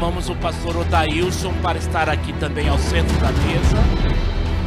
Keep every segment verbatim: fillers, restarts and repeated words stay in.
chamamos o pastor Odailson para estar aqui também ao centro da mesa.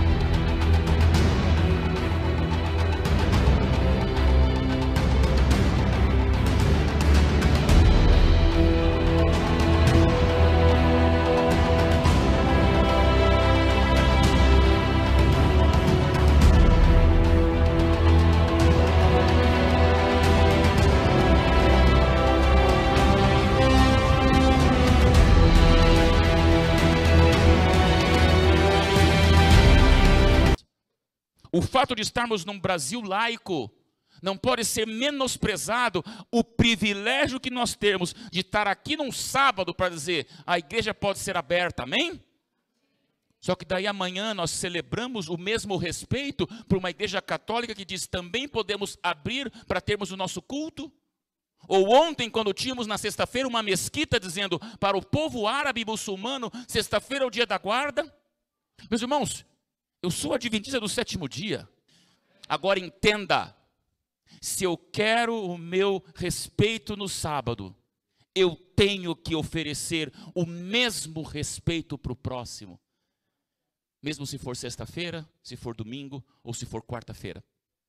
O fato de estarmos num Brasil laico não pode ser menosprezado o privilégio que nós temos de estar aqui num sábado para dizer a igreja pode ser aberta, amém? Só que daí amanhã nós celebramos o mesmo respeito por uma igreja católica que diz também podemos abrir para termos o nosso culto? Ou ontem, quando tínhamos na sexta-feira uma mesquita dizendo para o povo árabe e muçulmano, sexta-feira é o dia da guarda? Meus irmãos, eu sou adventista do sétimo dia. Agora entenda, se eu quero o meu respeito no sábado, eu tenho que oferecer o mesmo respeito para o próximo. Mesmo se for sexta-feira, se for domingo ou se for quarta-feira.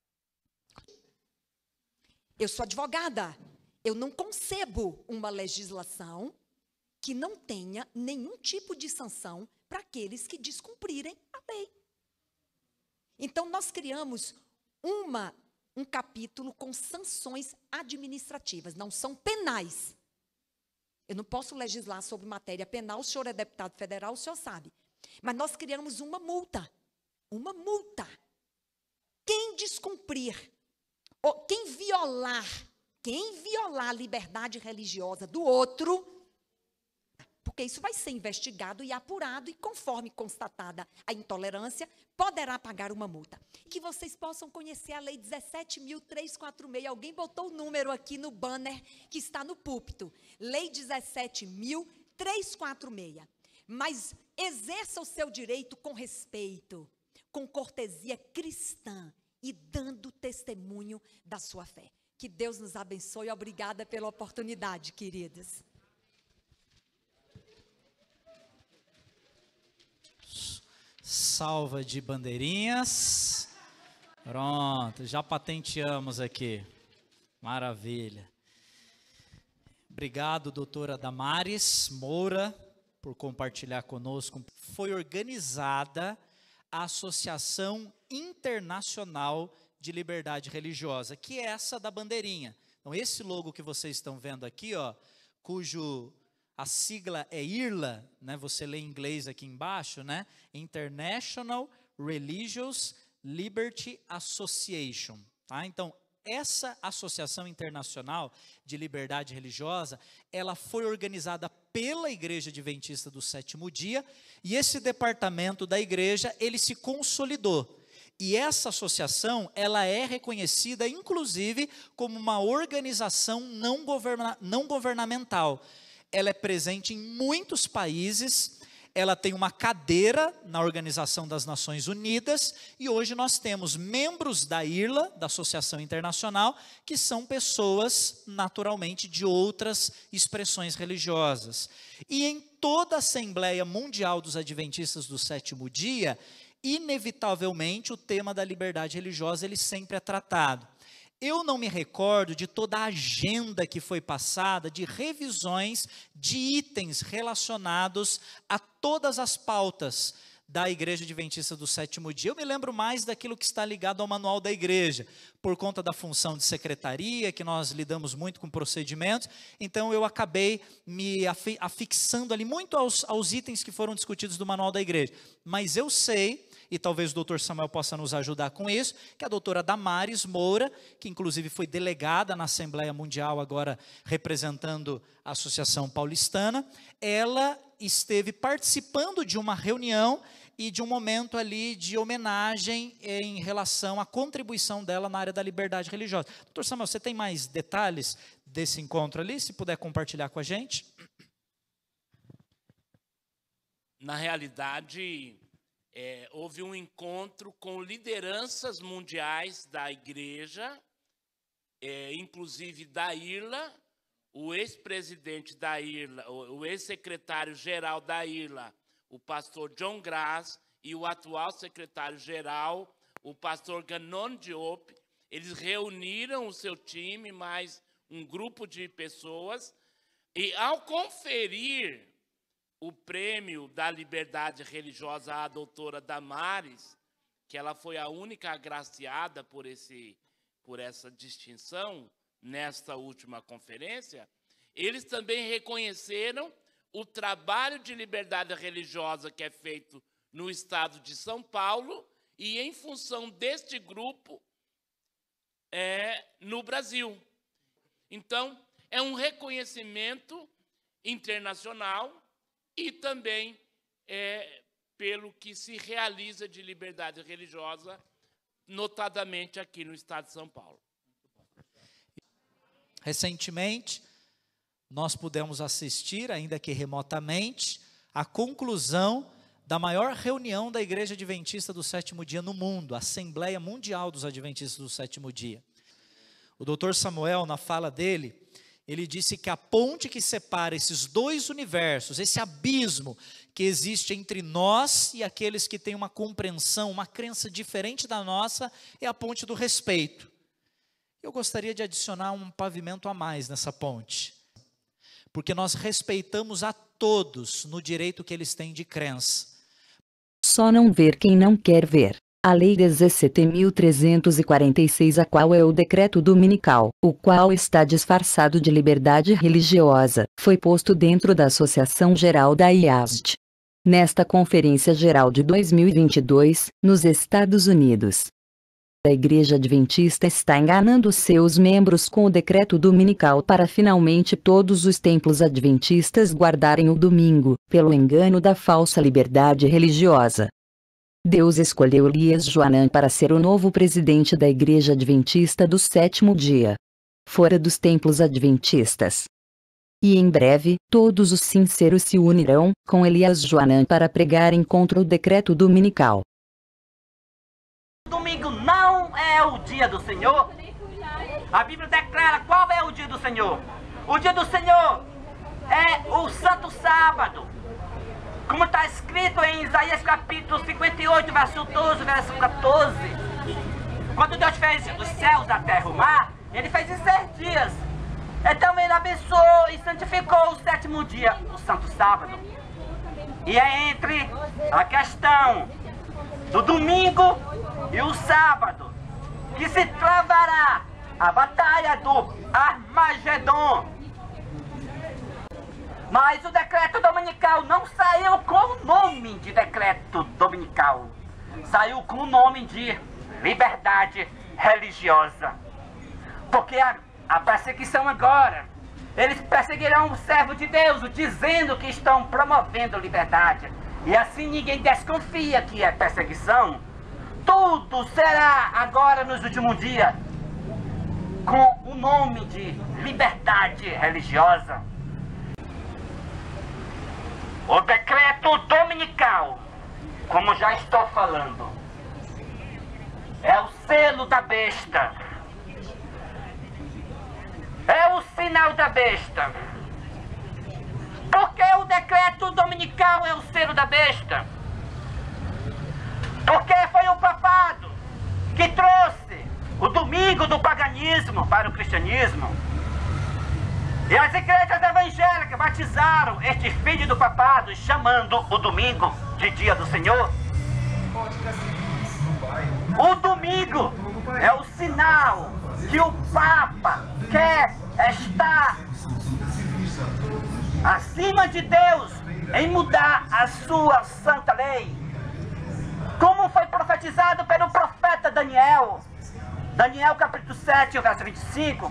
Eu sou advogada. Eu não concebo uma legislação que não tenha nenhum tipo de sanção para aqueles que descumprirem a lei. Então, nós criamos uma, um capítulo com sanções administrativas, não são penais. Eu não posso legislar sobre matéria penal, o senhor é deputado federal, o senhor sabe. Mas nós criamos uma multa, uma multa. Quem descumprir, ou quem violar, quem violar a liberdade religiosa do outro, porque isso vai ser investigado e apurado, e conforme constatada a intolerância, poderá pagar uma multa. Que vocês possam conhecer a lei dezessete mil trezentos e quarenta e seis, alguém botou o número aqui no banner que está no púlpito, lei dezessete mil trezentos e quarenta e seis. Mas exerça o seu direito com respeito, com cortesia cristã e dando testemunho da sua fé. Que Deus nos abençoe, obrigada pela oportunidade, queridas. Salva de bandeirinhas. Pronto, já patenteamos aqui. Maravilha. Obrigado, doutora Damares Moura, por compartilhar conosco. Foi organizada a Associação Internacional de Liberdade Religiosa, que é essa da bandeirinha. Então, esse logo que vocês estão vendo aqui, ó, cujo a sigla é I R L A, né? Você lê em inglês aqui embaixo, né? International Religious Liberty Association. Tá? Então, essa Associação Internacional de Liberdade Religiosa, ela foi organizada pela Igreja Adventista do Sétimo Dia, e esse departamento da igreja, ele se consolidou. E essa associação, ela é reconhecida, inclusive, como uma organização não, governa, não governamental. Ela é presente em muitos países, ela tem uma cadeira na Organização das Nações Unidas, e hoje nós temos membros da I R L A, da Associação Internacional, que são pessoas, naturalmente, de outras expressões religiosas. E em toda a Assembleia Mundial dos Adventistas do Sétimo Dia, inevitavelmente, o tema da liberdade religiosa, ele sempre é tratado. Eu não me recordo de toda a agenda que foi passada, de revisões de itens relacionados a todas as pautas da Igreja Adventista do Sétimo Dia. Eu me lembro mais daquilo que está ligado ao manual da igreja, por conta da função de secretaria, que nós lidamos muito com procedimentos, então eu acabei me afixando ali muito aos, aos itens que foram discutidos do manual da igreja. Mas eu sei, e talvez o doutor Samuel possa nos ajudar com isso, que a doutora Damares Moura, que inclusive foi delegada na Assembleia Mundial, agora representando a Associação Paulistana, ela esteve participando de uma reunião e de um momento ali de homenagem em relação à contribuição dela na área da liberdade religiosa. doutor Samuel, você tem mais detalhes desse encontro ali, se puder compartilhar com a gente? Na realidade, É, houve um encontro com lideranças mundiais da igreja, é, inclusive da I R L A, o ex-presidente da Irla, o ex-secretário-geral da Irla, o pastor John Grass, e o atual secretário-geral, o pastor Ganon Diop, eles reuniram o seu time, mais um grupo de pessoas, e ao conferir o prêmio da liberdade religiosa à doutora Damares, que ela foi a única agraciada por, esse, por essa distinção nesta última conferência, eles também reconheceram o trabalho de liberdade religiosa que é feito no estado de São Paulo e, em função deste grupo, é, no Brasil. Então, é um reconhecimento internacional e também é, pelo que se realiza de liberdade religiosa, notadamente aqui no estado de São Paulo. Recentemente, nós pudemos assistir, ainda que remotamente, à conclusão da maior reunião da Igreja Adventista do Sétimo Dia no mundo, a Assembleia Mundial dos Adventistas do Sétimo Dia. O doutor Samuel, na fala dele, ele disse que a ponte que separa esses dois universos, esse abismo que existe entre nós e aqueles que têm uma compreensão, uma crença diferente da nossa, é a ponte do respeito. Eu gostaria de adicionar um pavimento a mais nessa ponte, porque nós respeitamos a todos no direito que eles têm de crença. Só não ver quem não quer ver. A Lei dezessete mil trezentos e quarenta e seis, a qual é o decreto dominical, o qual está disfarçado de liberdade religiosa, foi posto dentro da Associação Geral da I A S D. Nesta Conferência Geral de dois mil e vinte e dois, nos Estados Unidos, a Igreja Adventista está enganando seus membros com o decreto dominical para finalmente todos os templos adventistas guardarem o domingo, pelo engano da falsa liberdade religiosa. Deus escolheu Elias Joanan para ser o novo presidente da Igreja Adventista do Sétimo Dia, fora dos templos adventistas. E em breve, todos os sinceros se unirão com Elias Joanan para pregarem contra o decreto dominical. Domingo não é o dia do Senhor. A Bíblia declara qual é o dia do Senhor. O dia do Senhor é o Santo Sábado, como está escrito em Isaías capítulo cinquenta e oito, verso doze, verso quatorze. Quando Deus fez os céus, a terra e o mar, Ele fez em seis dias. Então Ele abençoou e santificou o sétimo dia, o Santo Sábado. E é entre a questão do domingo e o sábado que se travará a batalha do Armagedon. Mas o decreto dominical não saiu com o nome de decreto dominical. Saiu com o nome de liberdade religiosa. Porque a, a perseguição agora, eles perseguirão o servo de Deus, dizendo que estão promovendo liberdade. E assim ninguém desconfia que é perseguição. Tudo será agora nos últimos dias com o nome de liberdade religiosa. O decreto dominical, como já estou falando, é o selo da besta. É o sinal da besta. Por que o decreto dominical é o selo da besta? Porque foi o papado que trouxe o domingo do paganismo para o cristianismo. E as igrejas evangélicas batizaram este filho do papado, chamando o domingo de dia do Senhor. O domingo é o sinal que o Papa quer estar acima de Deus em mudar a sua santa lei. Como foi profetizado pelo profeta Daniel. Daniel capítulo sete, verso vinte e cinco.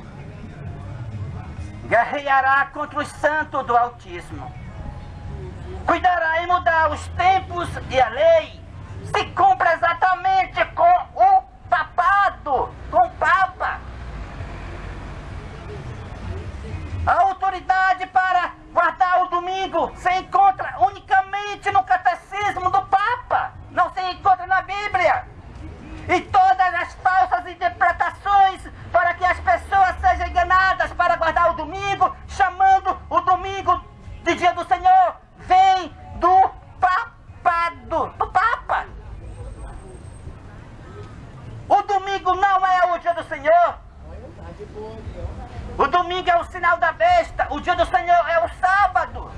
Guerreará contra os santos do Altíssimo. Cuidará em mudar os tempos e a lei. Se cumpre exatamente com o papado, com o Papa. A autoridade para guardar o domingo se encontra unicamente no catecismo do Papa. Não se encontra na Bíblia. E todas as falsas interpretações para que as pessoas sejam enganadas para guardar o domingo O domingo é o sinal da besta. O dia do Senhor é o sábado.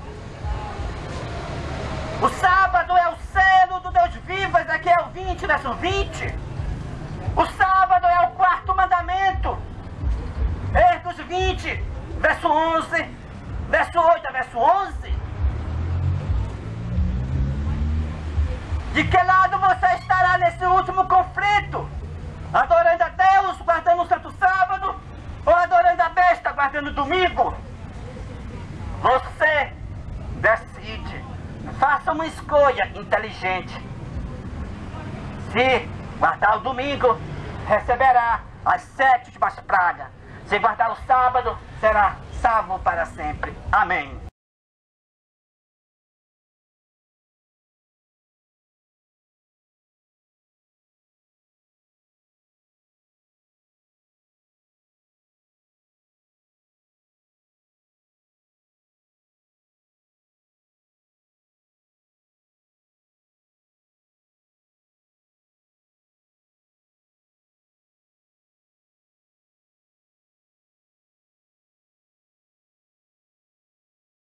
O sábado é o selo do Deus vivo. Aqui é o vinte, verso vinte. O sábado é o quarto mandamento. Êxodo vinte, verso onze. Verso oito a verso onze. De que lado você estará nesse último conflito? Adorando a Deus, guardando o santo sábado? Ou adorando a besta, guardando o domingo? Você decide. Faça uma escolha inteligente. Se guardar o domingo, receberá as sete últimas pragas. Se guardar o sábado, será salvo para sempre. Amém.